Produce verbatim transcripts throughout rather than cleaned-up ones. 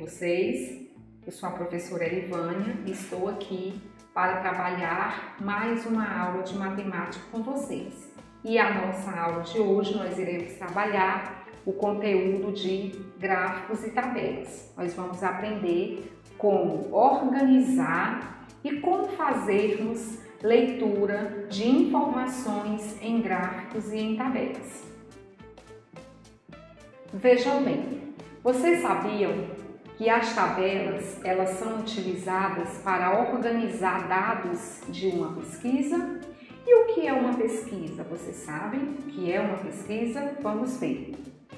vocês? Eu sou a professora Erivânia e estou aqui para trabalhar mais uma aula de matemática com vocês. E a nossa aula de hoje nós iremos trabalhar o conteúdo de gráficos e tabelas. Nós vamos aprender como organizar e como fazermos leitura de informações em gráficos e em tabelas. Vejam bem, vocês sabiam que as tabelas elas são utilizadas para organizar dados de uma pesquisa? E o que é uma pesquisa? Vocês sabem o que é uma pesquisa? Vamos ver.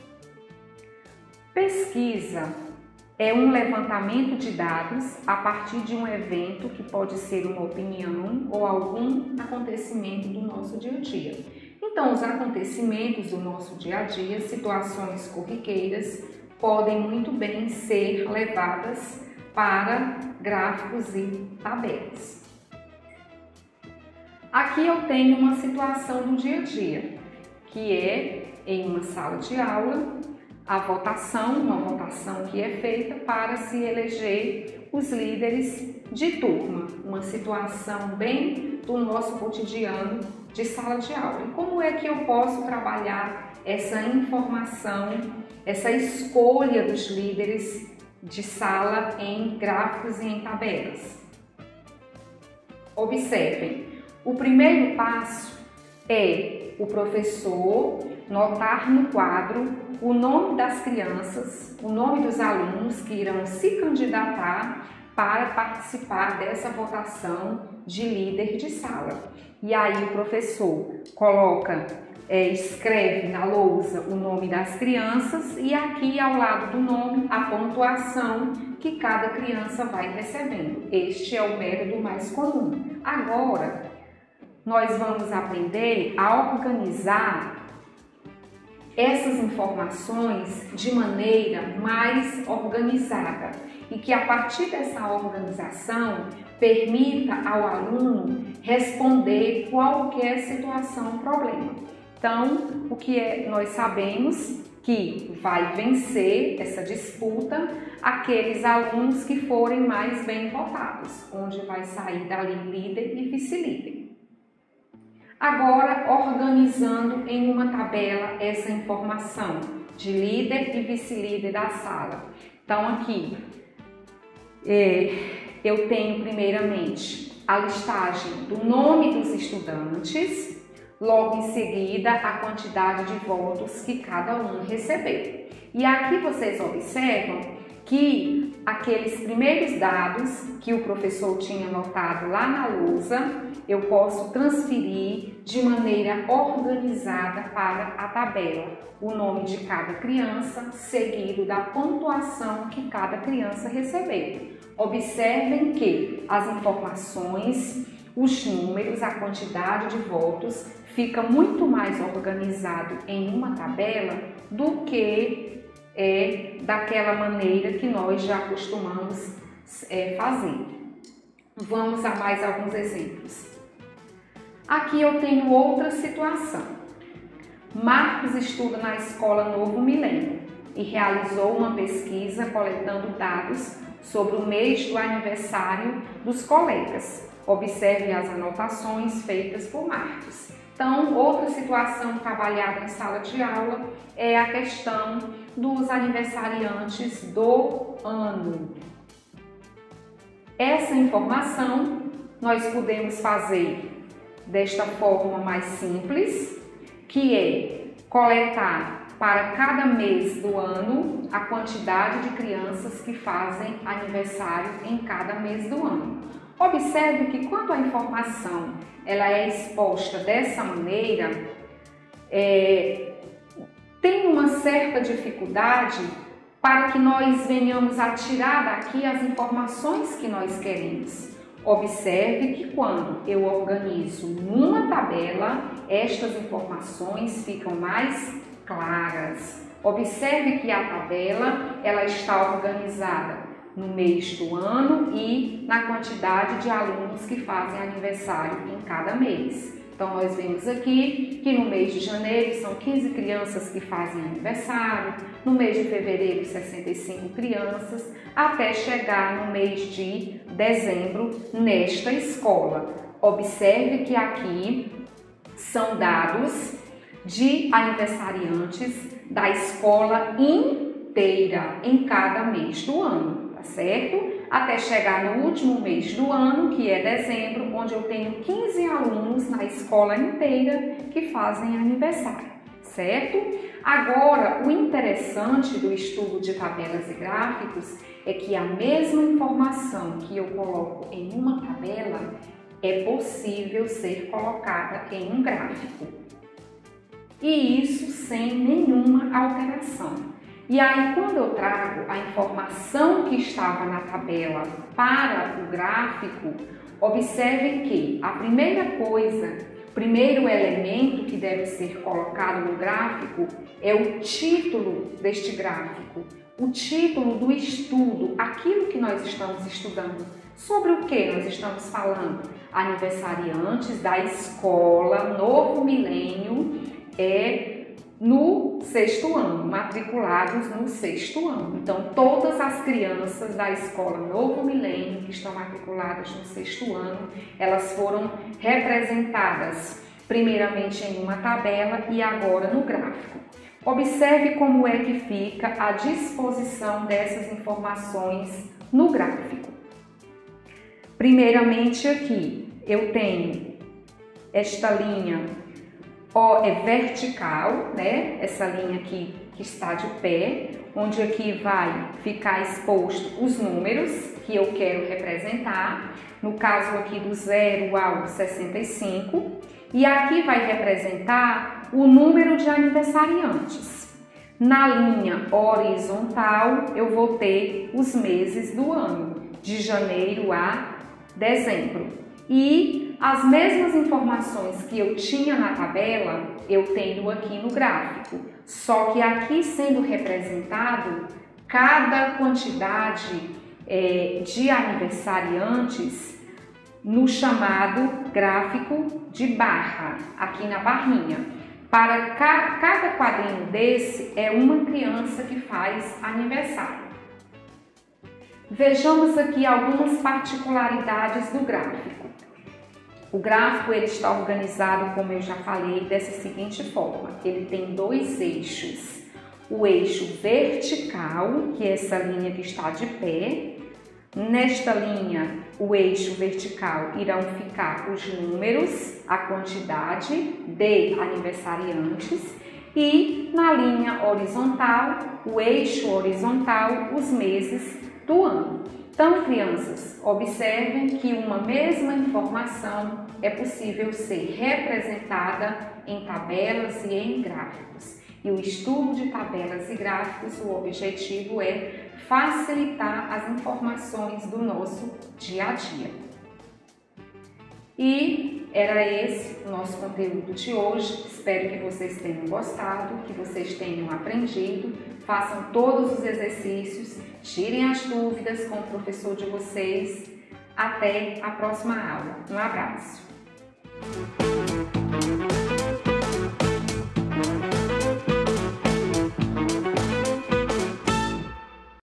Pesquisa é um levantamento de dados a partir de um evento que pode ser uma opinião ou algum acontecimento do nosso dia a dia. Então, os acontecimentos do nosso dia a dia, situações corriqueiras, podem muito bem ser levadas para gráficos e tabelas. Aqui eu tenho uma situação do dia a dia, que é em uma sala de aula, a votação, uma votação que é feita para se eleger os líderes de turma, uma situação bem do nosso cotidiano de sala de aula. E como é que eu posso trabalhar essa informação, essa escolha dos líderes de sala em gráficos e em tabelas? Observem, o primeiro passo é o professor notar no quadro o nome das crianças, o nome dos alunos que irão se candidatar para participar dessa votação de líder de sala. E aí o professor coloca, é, escreve na lousa o nome das crianças e aqui ao lado do nome a pontuação que cada criança vai recebendo. Este é o método mais comum. Agora, nós vamos aprender a organizar essas informações de maneira mais organizada e que a partir dessa organização permita ao aluno responder qualquer situação ou problema. Então, o que é, nós sabemos que vai vencer essa disputa aqueles alunos que forem mais bem votados, onde vai sair dali líder e vice-líder. Agora, organizando em uma tabela essa informação de líder e vice-líder da sala. Então, aqui é, eu tenho primeiramente a listagem do nome dos estudantes, logo em seguida a quantidade de votos que cada um recebeu. E aqui vocês observam que aqueles primeiros dados que o professor tinha anotado lá na lousa, eu posso transferir de maneira organizada para a tabela. O nome de cada criança, seguido da pontuação que cada criança recebeu. Observem que as informações, os números, a quantidade de votos fica muito mais organizado em uma tabela do que é daquela maneira que nós já costumamos é, fazer. Vamos a mais alguns exemplos. Aqui eu tenho outra situação. Marcos estuda na escola Novo Milênio e realizou uma pesquisa coletando dados sobre o mês do aniversário dos colegas. Observe as anotações feitas por Marcos. Então, outra situação trabalhada em sala de aula é a questão dos aniversariantes do ano. Essa informação nós podemos fazer desta forma mais simples, que é coletar para cada mês do ano a quantidade de crianças que fazem aniversário em cada mês do ano. Observe que quando a informação ela é exposta dessa maneira, é, tem uma certa dificuldade para que nós venhamos a tirar daqui as informações que nós queremos. Observe que quando eu organizo numa tabela, estas informações ficam mais claras. Observe que a tabela ela está organizada no mês do ano e na quantidade de alunos que fazem aniversário em cada mês. Então, nós vemos aqui que no mês de janeiro são quinze crianças que fazem aniversário, no mês de fevereiro, sessenta e cinco crianças, até chegar no mês de dezembro nesta escola. Observe que aqui são dados de aniversariantes da escola inteira em cada mês do ano, tá certo? Até chegar no último mês do ano, que é dezembro, onde eu tenho quinze alunos na escola inteira que fazem aniversário, certo? Agora, o interessante do estudo de tabelas e gráficos é que a mesma informação que eu coloco em uma tabela é possível ser colocada em um gráfico. E isso sem nenhuma alteração. E aí, quando eu trago a informação que estava na tabela para o gráfico, observe que a primeira coisa, o primeiro elemento que deve ser colocado no gráfico é o título deste gráfico, o título do estudo, aquilo que nós estamos estudando. Sobre o que nós estamos falando? Aniversariantes da escola Novo Milênio é no sexto ano, matriculados no sexto ano. Então, todas as crianças da escola Novo Milênio que estão matriculadas no sexto ano, elas foram representadas primeiramente em uma tabela e agora no gráfico. Observe como é que fica a disposição dessas informações no gráfico. Primeiramente aqui, eu tenho esta linha ó, é vertical, né? Essa linha aqui que está de pé, onde aqui vai ficar exposto os números que eu quero representar, no caso aqui do zero ao sessenta e cinco, e aqui vai representar o número de aniversariantes. Na linha horizontal, eu vou ter os meses do ano, de janeiro a dezembro. E as mesmas informações que eu tinha na tabela, eu tenho aqui no gráfico. Só que aqui sendo representado cada quantidade é, de aniversariantes no chamado gráfico de barra, aqui na barrinha. Para ca cada quadrinho desse é uma criança que faz aniversário. Vejamos aqui algumas particularidades do gráfico. O gráfico ele está organizado, como eu já falei, dessa seguinte forma. Ele tem dois eixos. O eixo vertical, que é essa linha que está de pé. Nesta linha, o eixo vertical irão ficar os números, a quantidade de aniversariantes. E na linha horizontal, o eixo horizontal, os meses do ano. Então, crianças, observem que uma mesma informação é possível ser representada em tabelas e em gráficos. E o estudo de tabelas e gráficos, o objetivo é facilitar as informações do nosso dia a dia. E era esse o nosso conteúdo de hoje. Espero que vocês tenham gostado, que vocês tenham aprendido. Façam todos os exercícios, tirem as dúvidas com o professor de vocês. Até a próxima aula. Um abraço!